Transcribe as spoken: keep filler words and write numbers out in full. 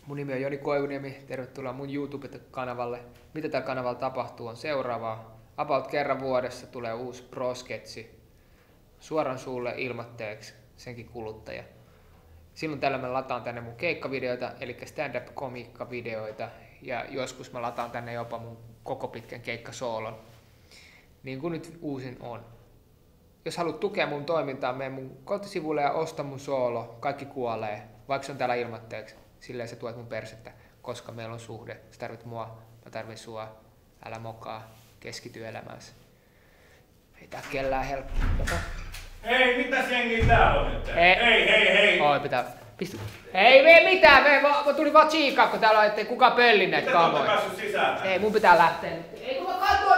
Mun nimi on Joni Koivuniemi, tervetuloa mun YouTube-kanavalle. Mitä täällä kanavalla tapahtuu on seuraavaa. About kerran vuodessa tulee uusi pro-sketsi. Suoran suulle ilmatteeksi, senkin kuluttaja. Silloin tällä mä lataan tänne mun keikkavideoita, eli stand-up-komiikkavideoita. Ja joskus mä lataan tänne jopa mun koko pitkän keikkasoolon. Niin kuin nyt uusin on. Jos haluat tukea mun toimintaa, mene mun kotisivuille ja osta mun soolo. Kaikki kuolee, vaikka se on täällä ilmatteeksi. Silleen sä tuet mun persettä, koska meillä on suhde. Sä tarvit mua, mä tarvin sua. Älä mokaa, keskity elämäänsä. Ei tää kellään helppoa. Hei, mitäs jengi täällä on nyt? Hei, hei, hei! hei. Oi, pitää... Pistu. Ei mene mitään, me, mä, mä tulin vaan tsiikaa, kun täällä on, ettei kukaan pölli näitä kamoja. Miten te olette päässyt sisään? Ei, mun pitää lähteä nyt. Ei kun mä katso!